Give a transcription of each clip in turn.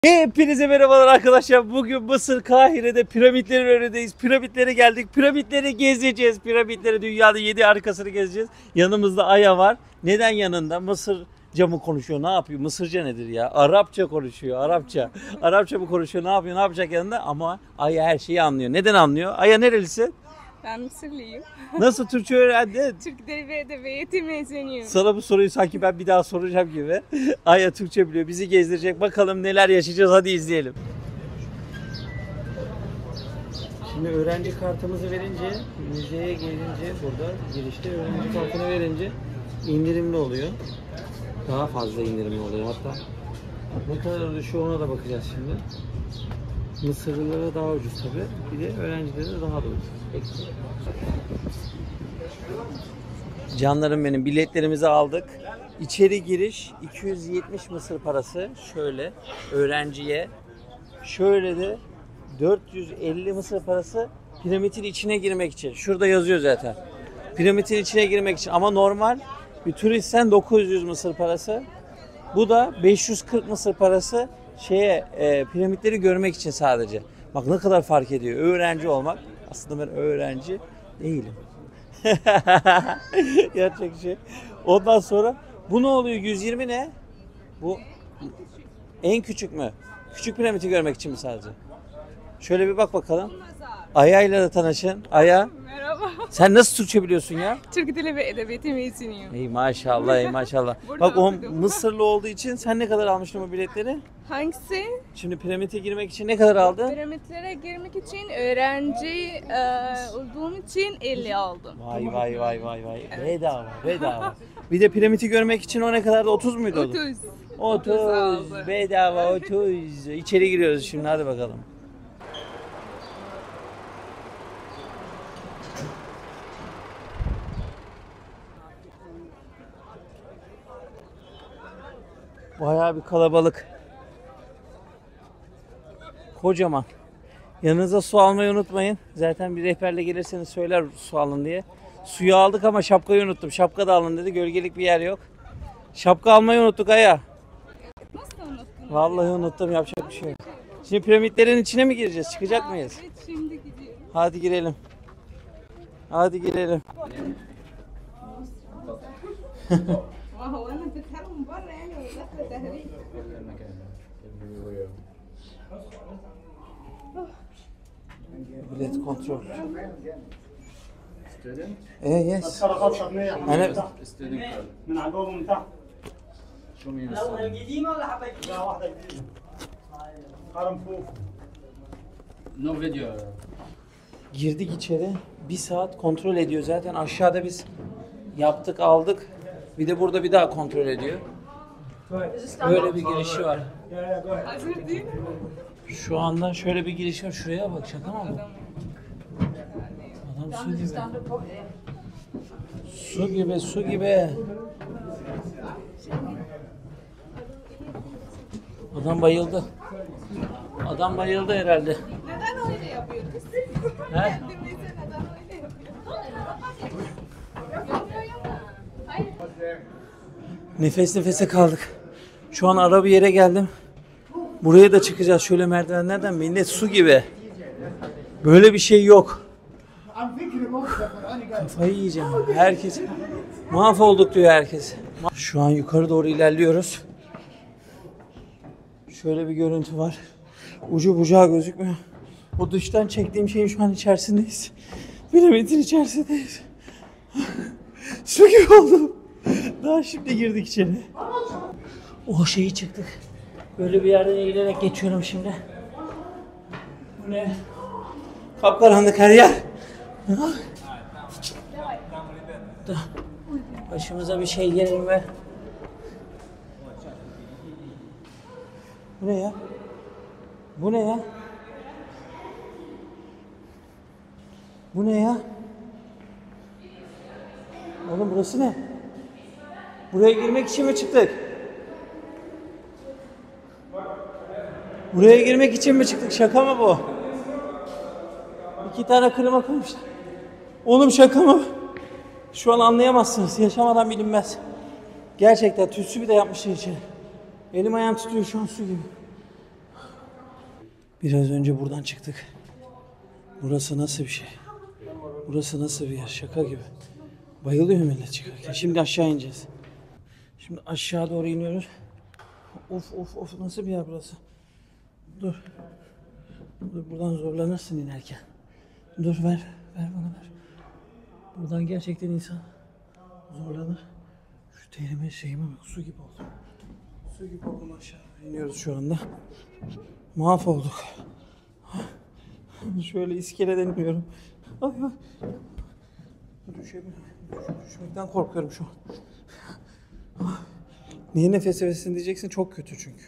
Hepinize merhabalar arkadaşlar. Bugün Mısır Kahire'de piramitlerin önündeyiz. Piramitlere geldik. Piramitleri gezeceğiz. Piramitleri dünyada 7 arkasını gezeceğiz. Yanımızda Aya var. Neden yanında? Mısırca mı konuşuyor? Ne yapıyor? Mısırca nedir ya? Arapça konuşuyor. Arapça. Arapça mı konuşuyor? Ne yapıyor? Ne yapacak yanında? Ama Aya her şeyi anlıyor. Neden anlıyor? Aya nerelisin? Ben Mısırlıyım. Nasıl Türkçe öğrendin? Türk Dili ve Edebiyatı mezunuyum. Sana bu soruyu sanki ben bir daha soracağım gibi. Aya Türkçe biliyor. Bizi gezdirecek. Bakalım neler yaşayacağız. Hadi izleyelim. Şimdi öğrenci kartımızı verince, müzeye gelince burada girişte öğrenci kartını verince indirimli oluyor. Daha fazla indirimli oluyor hatta. Ne kadar düşüyor ona da bakacağız şimdi. Mısırlılara daha ucuz tabi. Bir de öğrencilere daha da ucuz. Canlarım benim, biletlerimizi aldık. İçeri giriş 270 Mısır parası şöyle öğrenciye. Şöyle de 450 Mısır parası piramidin içine girmek için. Şurada yazıyor zaten. Piramidin içine girmek için ama normal bir turistten 900 Mısır parası. Bu da 540 Mısır parası piramitleri görmek için sadece. Bak ne kadar fark ediyor. Öğrenci olmak. Aslında ben öğrenci değilim. Gerçek şey. Ondan sonra bu ne oluyor? 120 ne? Bu en küçük mü? Küçük piramidi görmek için mi sadece? Şöyle bir bak bakalım. Aya'yla da tanışın. Aya. Merhaba. Sen nasıl Türkçe biliyorsun ya? Türk Dili ve Edebiyatı mezunuyum. Ey maşallah, ey maşallah. Burada Bak o okudum. Mısırlı olduğu için sen ne kadar almıştın bu biletleri? Hangisi? Şimdi piramide girmek için ne kadar aldın? Piramitlere girmek için öğrenci olduğum için 50 aldım. Vay vay vay vay vay. Bedava, bedava. Bir de piramidi görmek için o ne kadardı? 30 muydu o? 30. 30. aldı. Bedava 30. İçeri giriyoruz şimdi, hadi bakalım. Bayağı bir kalabalık. Kocaman. Yanınıza su almayı unutmayın. Zaten bir rehberle gelirseniz söyler su alın diye. Suyu aldık ama şapkayı unuttum. Şapka da alın dedi. Gölgelik bir yer yok. Şapka almayı unuttuk Aya. Nasıl unuttun? Vallahi unuttum, yapacak bir şey yok. Şimdi piramitlerin içine mi gireceğiz? Çıkacak mıyız? Evet, şimdi gidiyorum. Hadi girelim. Hadi girelim. هو انا بتفهم من بره يعني وداخله تهريج. Bilet kontrol. Yes. السرقات صدمية أنا من عقوبة من تحت. شو مين القديمة ولا حبيت؟ لا واحدة جديدة. هرم فوق. نو فيديو girdik içeri. Bir saat kontrol ediyor. Zaten aşağıda biz yaptık, aldık. Bir de burada bir daha kontrol ediyor. Böyle bir girişi var. Hazır değil mi? Şu anda şöyle bir giriş var. Şuraya bak, şaka mı bu? Adam su gibi. Su gibi, su gibi. Adam bayıldı. Adam bayıldı herhalde. Neden öyle yapıyoruz? He? Neden öyle yapıyoruz? Nefes nefese kaldık. Şu an ara bir yere geldim. Buraya da çıkacağız şöyle merdivenlerden. Millet su gibi. Böyle bir şey yok. Kafayı yiyeceğim. Herkes mahvolduk diyor herkes. Şu an yukarı doğru ilerliyoruz. Şöyle bir görüntü var. Ucu bucağı gözükmüyor. O dıştan çektiğim şeyin şu an içerisindeyiz. Piramidin içerisindeyiz. Su gibi oldum. Daha şimdi girdik içeri. O şeyi çıktık. Böyle bir yerden eğilerek geçiyorum şimdi. Bu ne? Kapkaranlık her yer. Da başımıza bir şey gelir mi? Bu ne ya? Bu ne ya? Bu ne ya? Oğlum burası ne? Buraya girmek için mi çıktık? Buraya girmek için mi çıktık? Şaka mı bu? 2 tane klima koymuşlar. Oğlum şaka mı? Şu an anlayamazsınız. Yaşamadan bilinmez. Gerçekten tütsü bir de yapmışlar içeri. Elim ayağım tutuyor şu an su gibi. Biraz önce buradan çıktık. Burası nasıl bir şey? Burası nasıl bir yer? Şaka gibi. Bayılıyor millet çıkarken. Şimdi aşağı ineceğiz. Şimdi aşağı doğru iniyoruz. Of nasıl bir yer burası? Dur. Dur buradan zorlanırsın inerken. Dur ver bana ver. Buradan gerçekten insan zorlanır. Şu terime şeyime bak, su gibi oldum. Su gibi oldum, aşağı iniyoruz şu anda. Mahvolduk. Şöyle iskeleden iniyorum. Ay. Düşmekten korkuyorum şu an. Niye nefes nefesin diyeceksin, çok kötü çünkü.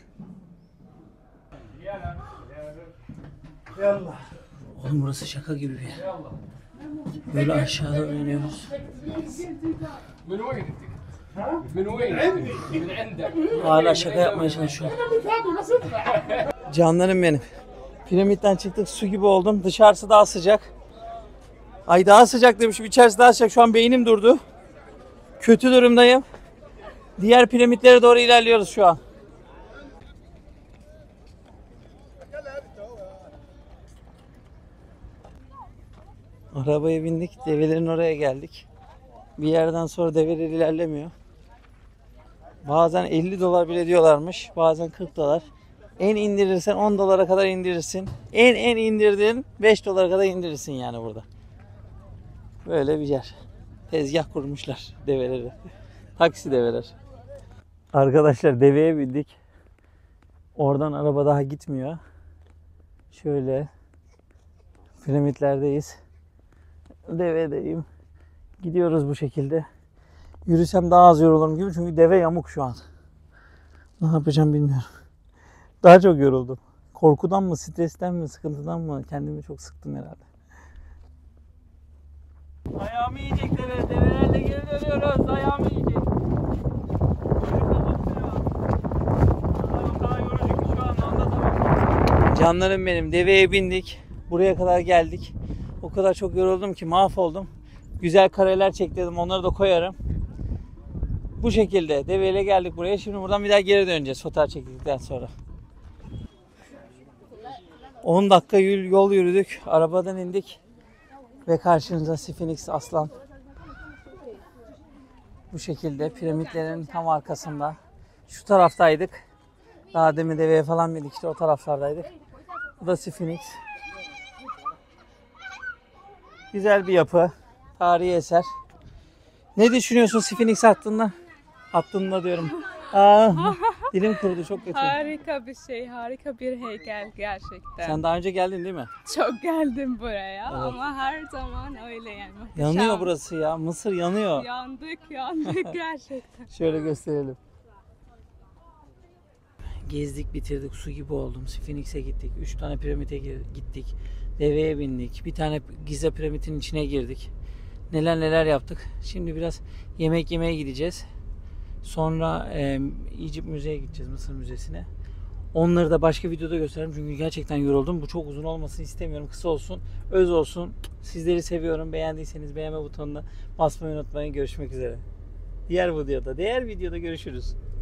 يلا Oğlum burası şaka gibi bir yer. Böyle aşağıda iniyoruz. من وين انت؟ من وين؟ من عندك. Hala şaka yapmaya çalışıyorum. Canlarım benim. Piramitten çıktık, su gibi oldum. Dışarısı daha sıcak. Ay daha sıcak demişim, içerisi daha sıcak. Şu an beynim durdu. Kötü durumdayım. Diğer piramitlere doğru ilerliyoruz şu an. Arabaya bindik, develerin oraya geldik. Bir yerden sonra develer ilerlemiyor. Bazen 50 dolar bile diyorlarmış, bazen 40 dolar. En indirirsen 10 dolara kadar indirirsin. En indirdiğin 5 dolara kadar indirirsin yani burada. Böyle bir yer. Tezgah kurmuşlar develeri. Taksi develer. Arkadaşlar deveye bindik. Oradan araba daha gitmiyor. Şöyle piramitlerdeyiz. Devedeyim. Gidiyoruz bu şekilde. Yürüsem daha az yorulurum gibi çünkü deve yamuk şu an. Ne yapacağım bilmiyorum. Daha çok yoruldum. Korkudan mı, stresten mi, sıkıntıdan mı? Kendimi çok sıktım herhalde. Ayağımı yiyecek deve. Develerle geri dönüyoruz. Ayağımı yiyecek. Canlarım benim. Deveye bindik. Buraya kadar geldik. O kadar çok yoruldum ki mahvoldum. Güzel kareler çektirdim. Onları da koyarım. Bu şekilde deveyle geldik buraya. Şimdi buradan bir daha geri döneceğiz fotoğraf çektikten sonra. 10 dakika yol yürüdük. Arabadan indik. Ve karşınızda Sphinx Aslan. Bu şekilde piramitlerin tam arkasında. Şu taraftaydık. Daha demin deveye falan bindik, işte o taraflardaydık. Bu da Sphinx. Güzel bir yapı. Tarihi eser. Ne düşünüyorsun Sphinx hakkında? Hakkında diyorum. Dilim kurudu, çok kötü. Harika bir şey, harika bir heykel gerçekten. Sen daha önce geldin değil mi? Çok geldim buraya Evet. ama her zaman öyle yani. Muhteşem. Yanıyor burası ya. Mısır yanıyor. Yandık gerçekten. Şöyle gösterelim. Gezdik bitirdik, su gibi oldum. Sphinx'e gittik. 3 tane piramite gittik. Deveye bindik. Bir tane Giza piramidinin içine girdik. Neler yaptık. Şimdi biraz yemek yemeye gideceğiz. Sonra Egypt Müze'ye gideceğiz, Mısır Müzesi'ne. Onları da başka videoda gösteririm çünkü gerçekten yoruldum. Bu çok uzun olmasını istemiyorum. Kısa olsun, öz olsun. Sizleri seviyorum. Beğendiyseniz beğenme butonuna basmayı unutmayın. Görüşmek üzere. Diğer videoda görüşürüz.